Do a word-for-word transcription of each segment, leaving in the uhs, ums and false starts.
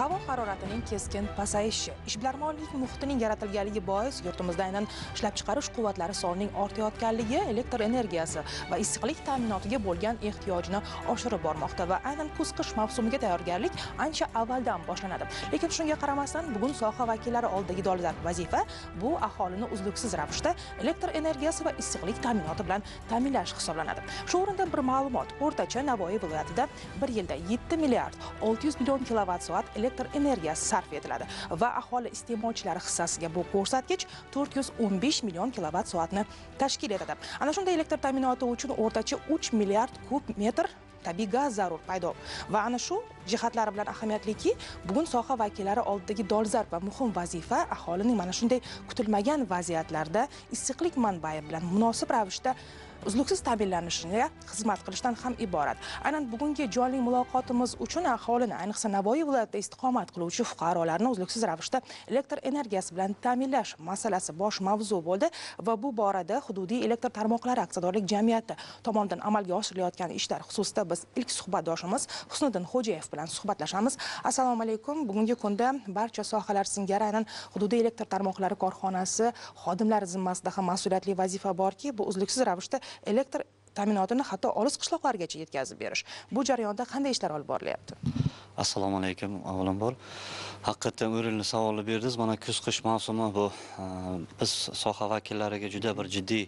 Havo haroratining keskin pasayishi, ishbilarmonlik muhitining yaratilganligi bois yurtimizda aynan ishlab chiqarish quvvatlari sonining ortayotganligi elektr energiyasi va issiqlik ta'minotiga bo'lgan ehtiyojni oshirib bormoqda va aynan kuz-qish mavsumiga tayyorgarlik ancha avvaldan boshlanadi. Lekin shunga qaramasdan bugun soha vakillari oldidagi dolzarb vazifa bu aholini uzluksiz ravishda elektr energiyasi va issiqlik ta'minoti bilan ta'minlash hisoblanadi. Shu o'rinda bir ma'lumot, o'rtacha Navoiy viloyatida bir yilda yetti milliard olti yuz million kilovatt soat elektr energiyasi sarf etiladi va aholi iste'molchilari hissasiga bu ko'rsatkich to'rt yuz o'n besh million kilovatt soatni tashkil etadi. Ana shunday elektr ta'minoti uchun o'rtacha uch milliard kub metr tabiiy gaz zarur paydo. Va ana shu jihatlari bilan ahamiyatliki, bugun soha vakillari oldidagi dolzarb va muhim vazifa aholining mana shunday kutilmagan vaziyatlarda issiqlik manbai bilan munosib ravishda uzluksiz ta'minlanishiga xizmat qilishdan ham iborat. Aynan bugungi jonli muloqotimiz uchun aholini, ayniqsa Navoiy viloyatida istiqomat qiluvchi fuqarolarni uzluksiz ravishda elektr energiyasi bilan ta'minlash masalasi bosh mavzu bo'ldi va bu borada hududiy elektr tarmoqlari aksiyadorlik jamiyati tomonidan amalga oshirilayotgan ishlar xususida biz ilk suhbatdoshimiz Husniddin Xo'jayev bilan suhbatlashamiz. Assalomu alaykum. Bugungi kunda barcha sohalar singari aynan hududiy elektr tarmoqlari korxonasi xodimlari zimmasida ham mas'uliyatli vazifa borki, bu uzluksiz ravishda elektr ta'minotini hatto olis qishloqlargacha yetkazib berish. Bu jarayonda qanday ishlar olib borilyapti? Assalomu alaykum. Avvalambor haqiqatan o'rinli savolni berdingiz. Mana kuz-qish mavsumi bu biz soha vakillariga juda bir jiddiy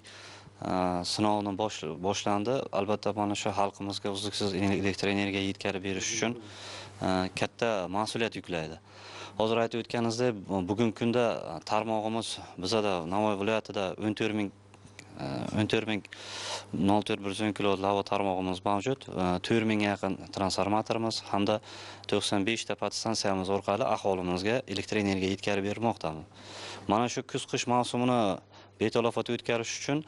sinovni boshlandi. Albatta mana shu xalqimizga uzluksiz elektr energiya yetkazib berish uchun katta mas'uliyat yuklaydi. Hozir aytib o'tganingizdek, bugungi kunda tarmog'imiz bizada Navoiy viloyatida o'n to'rt ming o'n to'rt ming nol to'rt bir yuz o'n kilovolt havo tarmog'imiz mavjud. to'rt mingga yaqin transformatorimiz hamda to'qson besh ta podstansiyamiz orqali aholimizga elektr energiya yetkazib bermoqdamiz. Mana shu kuz-qish mavsumini betalofat o'tkazish uchun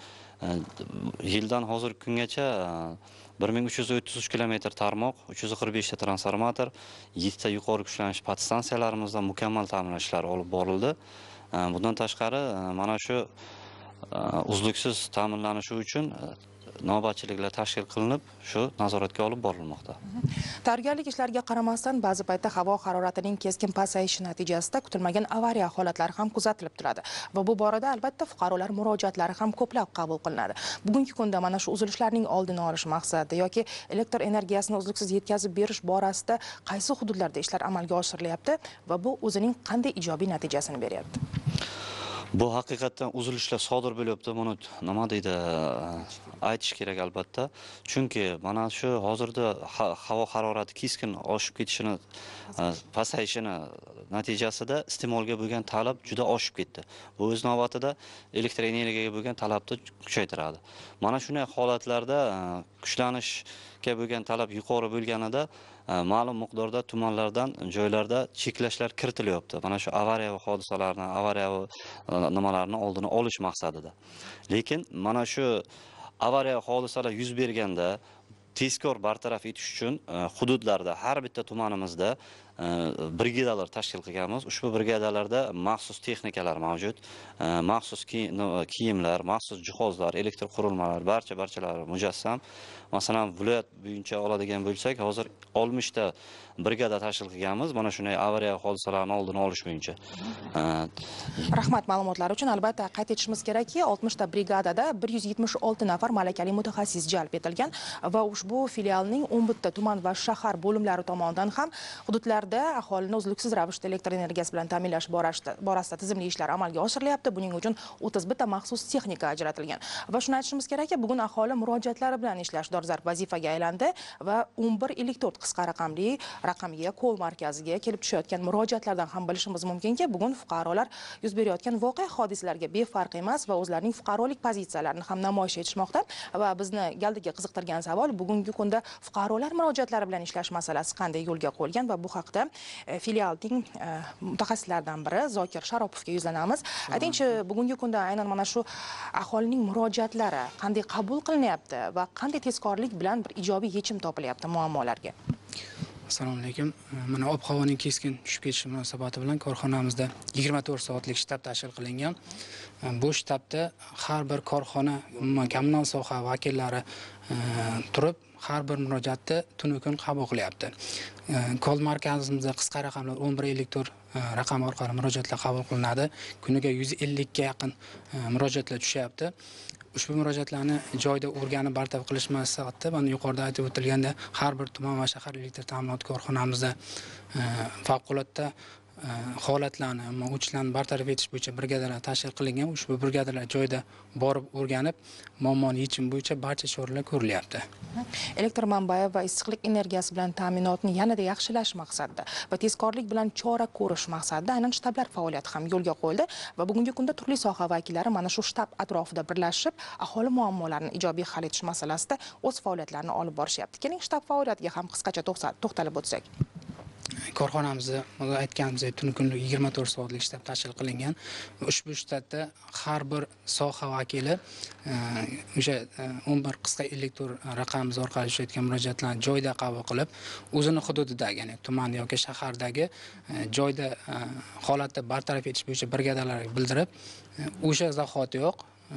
yildan hozirgi kungacha bir ming uch yuz o'ttiz uch kilometr tarmoq, uch yuz qirq besh ta transformator, yetti ta yuqori kuchlanish podstansiyalarimizdan mukammal ta'minlash ishlari olib borildi. Bundan tashqari mana shu uzluksiz ta'minlanishi uchun navbatchiliklar tashkil qilinib, shu nazoratga olib borilmoqda. Tayyorgarlik ishlariga qaramasdan ba'zi paytda havo haroratining keskin pasayishi natijasida kutilmagan avariya holatlari ham kuzatilib turadi va bu borada albatta fuqarolar murojaatlari ham ko'plab qabul qilinadi. Bugungi kunda mana shu uzilishlarning oldini olish maqsadida yoki elektr energiyasini uzluksiz yetkazib berish borasida qaysi hududlarda ishlar amalga oshirilyapti va bu o'zining qanday ijobiy natijasini beryapti? Bu haqiqatdan uzilishlar sodir bo'lyapti, buni nima deydi, aytish kerak albatta. Chunki mana shu hozirda havo harorati keskin oshib ketishini, pasayishini natijasida iste'molga bo'lgan talab juda oshib ketdi. Bu o'z navbatida elektr energiyaga bo'lgan talabni kuchaytiradi. Mana shunday holatlarda kuchlanishga bo'lgan talab yuqori bo'lganida ma'lum miqdorda tumanlardan, joylarda cheklashlar kiritilyapti. Mana shu avariya hodisalarni, avariya nimalarni oldini olish maqsadida. Lekin mana shu avariya hodisalar yuz berganda tezkor bartaraf etish uchun hududlarda har bitta tumanimizda brigedalar tashkil qilganmiz. Ushbu brigadalarda maxsus texnikalar mavjud, maxsus kiyimlar, maxsus jihozlar, elektr qurilmalar barcha barchalari mujassam. Masalan, viloyat bo'yicha oladigan bo'lsak, hozir oltmish ta brigada tashkil qilganmiz. Mana shunday avariya hodisalarini oldini olish bo'yicha. Rahmat ma'lumotlar uchun. Albatta qayd etishimiz kerakki, oltmish ta brigadada bir yuz yetmish olti nafar malakali mutaxassis jalb etilgan va ushbu filialning o'n bitta tuman va shahar bo'limlari tomonidan ham hududlarda aholini uzluksiz ravishda elektr energiyasi bilan ta'minlash borasida tizimli ishlar amalga oshirilyapti. Buning uchun o'ttiz bitta maxsus texnika ajratilgan. Va shuni aytishimiz kerakki, bugun aholi murojaatlari bilan ishlash dolzarb vazifaga aylandi va o'n bir ellik to'rt qisqa raqamli raqamga, kol markaziga kelib tushayotgan murojaatlardan ham bilishimiz mumkinki, bugun fuqarolar yuz berayotgan voqea hodisalarga befarq emas va o'zlarining fuqarolik pozitsiyalarini ham namoyish etishmoqda. Va bizni galdiga qiziqtirgan savol, bugungi kunda fuqarolar murojaatlari bilan ishlash masalasi qanday yo'lga qo'yilgan va bu haqda filialning mutaxassislaridan biri Zokir Sharopovga yuzlanamiz. Aytingchi, bugungi kunda aynan mana shu aholining murojaatlari qanday qabul qilinyapti va qanday tezkorlik bilan bir ijobiy yechim topilyapti muammolarga? Assalomu alaykum. Mana ob-havoning keskin tushib ketishi munosabati bilan korxonamizda yigirma to'rt soatlik shtab tashkil qilingan. Bu shtabda har bir korxona, umuman kommunal soha vakillari turib, har bir murojaatni tunu kun qabul qilyapti. Kol markazimizda qisqa raqamlar o'n bir elektr raqam orqali murojaatlar qabul qilinadi. Kuniga yuz ellik ga yaqin murojaatlar tushyapti. Ushbu murojaatlarni joyda o'rganib bartaraf qilish maqsadida mana yuqorida aytib o'tilganda har bir tuman va shahar elektr ta'minot korxonamizda favqulodda holatlarni, o'chishlarni bartaraf etish bo'yicha brigadalar tashkil qilingan. Ushbu brigadalar joyda borib o'rganib, muammoni yechim bo'yicha barcha choralar ko'rilyapti. Elektr manbai va issiqlik energiyasi bilan ta'minotni yanada yaxshilash maqsadida va tezkorlik bilan chora ko'rish maqsadida aynan shtablar faoliyati ham yo'lga qo'yildi va bugungi kunda turli soha vakillari mana shu shtab atrofida birlashib, aholi muammolarini ijobiy hal etish masalasida o'z faoliyatlarini olib borishyapti. Keling, shtab faoliyatiga ham qisqacha to'xtalib o'tsak. Korxonamizda aytganimizdek tun kunlik yigirma to'rt soatlik shtab tashkil qilingan. Ushbu shtabda har bir soha vakili o'sha o'n bir qisqa elektr raqamimiz orqali tushayotgan murojaatlarni joyda qabul qilib, o'zini hududidagi, ya'ni tuman yoki shahardagi joyda holatni bartaraf etish bo'yicha brigadalarga bildirib, o'sha zahotiyoq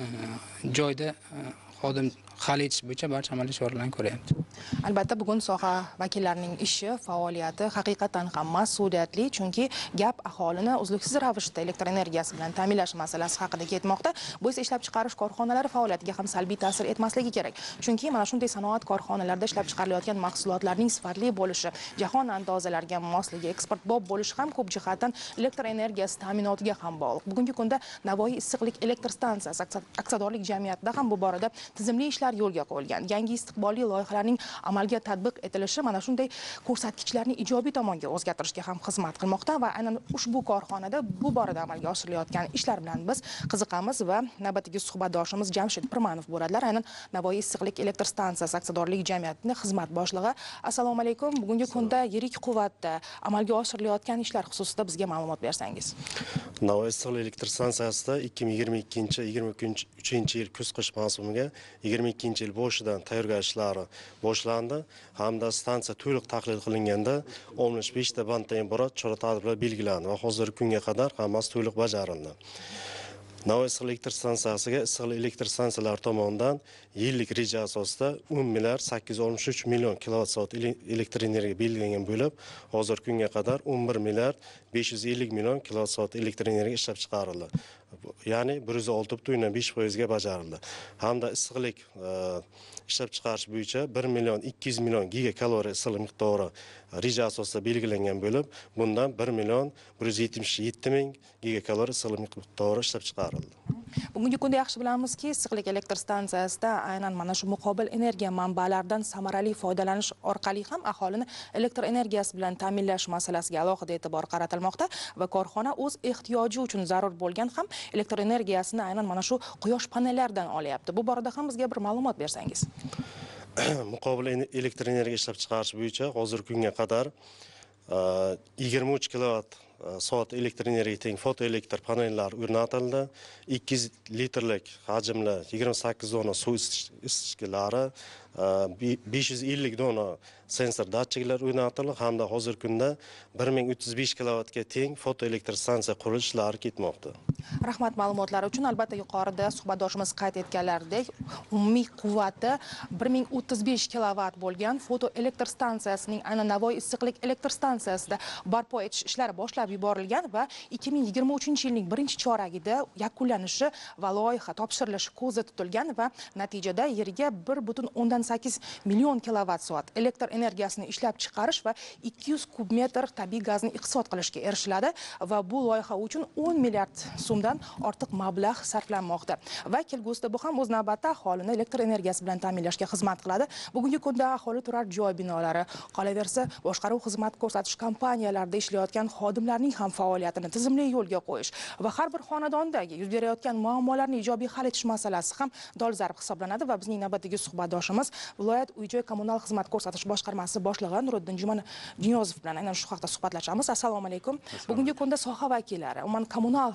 joyda xodim hal etish bo'yicha barcha amaliy choralarni ko'ryapti. Albatta, bugun soha vakillarining ishi, faoliyati haqiqatan ham mas'uliyatli, chunki gap aholini uzluksiz ravishda elektr energiyasi bilan ta'minlash masalasi haqida ketmoqda. Bu esa ishlab chiqarish korxonalari faoliyatiga ham salbiy ta'sir etmasligi kerak. Chunki mana shunday sanoat korxonalarida ishlab chiqarilayotgan mahsulotlarning sifatli bo'lishi, jahon andozalariga mosligi, eksportbop bo'lishi ham ko'p jihatdan elektr energiyasi ta'minotiga ham bog'liq. Bugungi kunda Navoiy issiqlik elektr stansiyasi aksiyadorlik jamiyatida ham bu borada tizimli ishlar yo'lga qo'yilgan. Yangi istiqbolli loyihalarning amalga tatbiq etilishi mana shunday ko'rsatkichlarni ijobiy tomonga o'zgartirishga ham xizmat qilmoqda va aynan ushbu korxonada bu borada amalga oshirilayotgan ishlar bilan biz qiziqamiz va navbatdagi suhbatdoshimiz Jamshid Pirmanov bo'ladilar. Aynan Navoiy issiqlik elektr stansiyasi aksiyadorlik jamiyatining xizmat boshlig'i. Assalomu alaykum. Bugungi kunda yirik quvvatda amalga oshirilayotgan ishlar xususida bizga ma'lumot bersangiz. Navoiy issiqlik elektr stansiyasida ikki ming yigirma ikkinchi yigirma uchinchi yil kuz-qish mavsumiga yigirma ikkinchi yil boshidan tayyorgarlik ishlari boshlandi hamda stansiya to'liq tahlil qilinganda oltmish besh ta banddan iborat chora-tadbirlar belgilandi va hozirgi kunga qadar hammasi to'liq bajarildi. Navoiy issiqlik elektr stansiyasiga issiqlik elektr stansiyalari tomonidan yillik reja asosida o'n milliard sakkiz yuz oltmish uch million kilovat soat elektr energiya belgilangan bo'lib, hozirgi kunga qadar o'n bir milliard besh yuz ellik million kilovat soat elektr energiya ishlab chiqarildi. Ya'ni bir yuz olti butun o'ndan besh foiz ga bajarildi. Hamda issiqlik ishlab chiqarish bo'yicha bir million ikki yuz million gigakaloriya issiqlik miqdori reja asosida belgilangan bo'lib, bundan bir million bir yuz yetmish yetti ming gigakaloriya issiqlik miqdori ishlab chiqarildi. Bugungi kunda yaxshi bilamizki, issiqlik elektr stansiyasida aynan mana shu muqobil energiya manbalaridan samarali foydalanish orqali ham aholini elektr energiyasi bilan ta'minlash masalasiga alohida e'tibor qaratilmoqda va korxona o'z ehtiyoji uchun zarur bo'lgan ham elektr energiyasini aynan mana shu quyosh panellaridan olyapti. Bu borada ham bizga bir ma'lumot bersangiz. Muqobil elektr energiya ishlab chiqarish bo'yicha hozirgi kunga qadar yigirma uch kilovat soat elektr energiya teng fotoelektr panellar o'rnatildi. ikki yuz litrlik hajmli yigirma sakkiz dona suv isitgichlari, besh yuz ellik dona sensor datchiklar o'rnatildi hamda hozirgi kunda bir ming o'ttiz besh kilovatga teng fotoelektr stansiya qurilish ishlari ketmoqda. Rahmat ma'lumotlari uchun. Albatta, yuqorida suhbatdoshimiz qayd etganlaridek, umumiy quvvati bir ming o'ttiz besh kilovat bo'lgan fotoelektr stansiyasining aynan Navoiy issiqlik elektr stansiyasida barpo etish ishlari boshlab yuborilgan va ikki ming yigirma uchinchi yilning birinchi choragida yakunlanishi va loyiha topshirilishi ko'zda tutilgan va natijada yeriga bir butun o'ndan sakkiz million kilovat soat elektr energiyasini ishlab chiqarish va ikki yuz kub metr tabiiy gazni iqtisod qilishga erishiladi va bu loyiha uchun o'n milliard so'mdan ortiq mablag' sarflanmoqda. Va kelgusida bu ham o'z navbatida aholini elektr energiyasi bilan ta'minlashga xizmat qiladi. Bugungi kunda aholi turar joy binolari, qolaversa boshqaruv xizmat ko'rsatish kompaniyalarida ishlayotgan xodimlarning ham faoliyatini tizimli yo'lga qo'yish va har bir xonadondagi yuz berayotgan muammolarni ijobiy hal etish masalasi ham dolzarb hisoblanadi va bizning navbatdagi suhbatdoshimiz viloyat uy-joy kommunal xizmat ko'rsatish boshqarmasi boshlig'i Nuriddin Jumaniozov bilan aynan shu haqda suhbatlashamiz. Assalomu alaykum. Bugungi kunda soha vakillari, umuman kommunal xizmat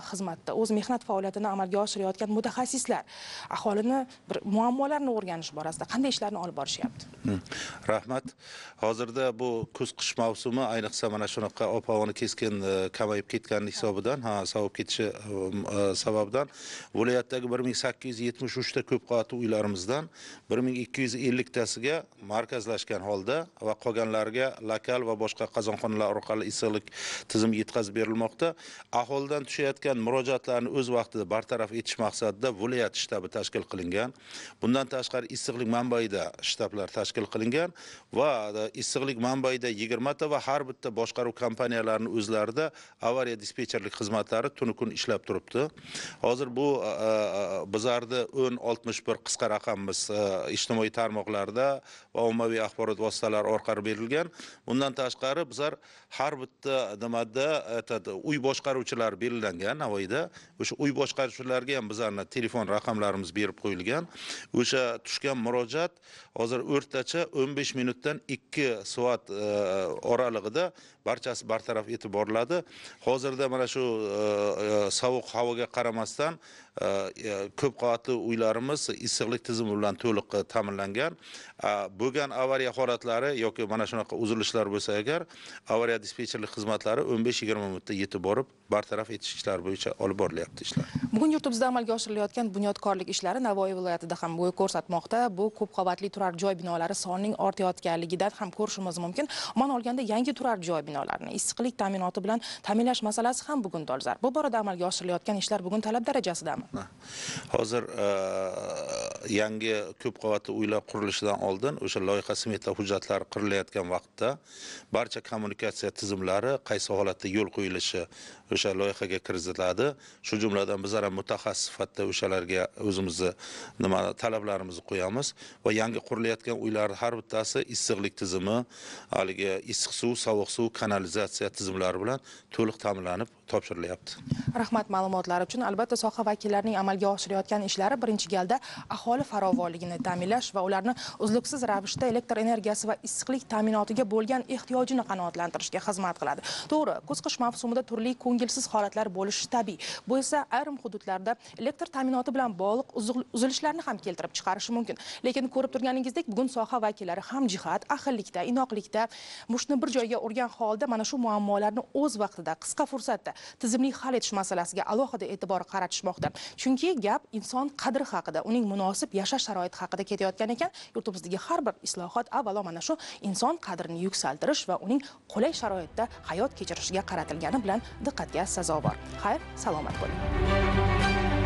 vaqtda o'z mehnat faoliyatini amalga oshirayotgan mutaxassislar aholini bir muammolarini o'rganish borasida qanday ishlarni olib borishyapti? Rahmat. Hozirda bu kuz-qish mavsumi ayniqsa mana shunaqa ob-havoni keskin kamayib ketganlik hisobidan, ha, sovib ketishi sababidan viloyatdagi bir ming sakkiz yuz yetmish uch ta ko'p qavatli uylarimizdan bir ming ikki yuz ellik tasiga markazlashgan holda va qolganlariga lokal va boshqa qozonxonalar orqali issiqlik tizimi yetkazib berilmoqda. Aholidan tushayotgan murojaatlarni o'z vaqtida bartaraf etish maqsadida viloyat shtabi tashkil qilingan. Bundan tashqari issiqlik manbaida shtablar tashkil qilingan va issiqlik manbaida yigirma ta va har bitta boshqaruv kompaniyalarining o'zlarida avariya dispetcherlik xizmatlari tuni kun ishlab turibdi. Hozir bu bizarda o'n oltmish bir qisqa raqamimiz ijtimoiy tarmoqlarda va ommaviy axborot vositalari orqali berilgan. Bundan tashqari bizlar har bitta nimada uy boshqaruvchilari belgilangan Navoiyda. O'sha uy boshqaruvchilariga ham bizlarning telefon raqamlarimiz berib qo'yilgan. O'sha tushgan murojaat hozir o'rtacha o'n besh minutdan ikki soat oralig'ida barchasi bartaraf etib boriladi. Hozirda mana shu sovuq havoga qaramasdan ko'p qavatli uylarimiz issiqlik tizimi bilan to'liq ta'minlangan. Bo'lgan avariya holatlari yoki mana shunaqa uzilishlar bo'lsa agar avariya dispetcherlik xizmatlari o'n besh yigirma minutda yetib borib bartaraf etish ishlari bo'yicha olib borilyapti ishlar. Bugun yurtimizda amalga oshirilayotgan bunyodkorlik ishlari Navoiy viloyatida ham bo'y ko'rsatmoqda. Bu ko'p qavatli turar joy binolari sonining ortayotganligidan ham ko'rishimiz mumkin. Umuman olganda yangi turar joy binolarini issiqlik ta'minoti bilan ta'minlash masalasi ham bugun dolzarb. Bu borada amalga oshirilayotgan ishlar bugun talab darajasidami? Hozir yangi ko'p qavatli uylar qurilishidan oldin o'sha loyiha smeta hujjatlari qurilayotgan vaqtda barcha kommunikatsiya tizimlari qaysi holatda yo'l qo'yilishi o'sha loyihaga kiritiladi. Shu jumladan bizlar ham mutaxassis sifatida o'shalarga o'zimizni nima talablarimizni qo'yamiz va yangi qurilayotgan uylar har bittasi issiqlik tizimi, haligi issiq suv, sovuq suv, kanalizatsiya tizimlari bilan to'liq ta'minlanib topshirilyapti. Rahmat ma'lumotlar uchun. Albatta soha vakillarining amalga oshirayotgan ishlari birinchi galda aholi farovonligini ta'minlash va ularni uzluksiz ravishda elektr energiyasi va issiqlik ta'minotiga bo'lgan ehtiyojini qanoatlantirishga xizmat qiladi. To'g'ri, kuz-qish mavsumida turli ko'ngilsiz holatlar bo'lishi tabiiy. Bu esa ayrim hududlarda elektr ta'minoti bilan bog'liq uzilishlarni ham keltirib chiqarishi mumkin. Lekin ko'rib turganingizdek, bugun soha vakillari ham jihat, ahillikda, inoqlikda mushni bir joyga urgan holda mana shu muammolarni o'z vaqtida, qisqa fursatda tizimli hal etish masalasiga alohida e'tibor qaratishmoqda. Chunki gap inson qadri haqida, uning munosib yashash sharoiti haqida ketayotgan ekan. Yurtimizdagi har bir islohot avvalo mana shu inson qadrini yuksaltirish va uning qulay sharoitda hayot kechirishiga qaratilgani bilan diqqatga sazovor. Xayr, salomat bo'ling.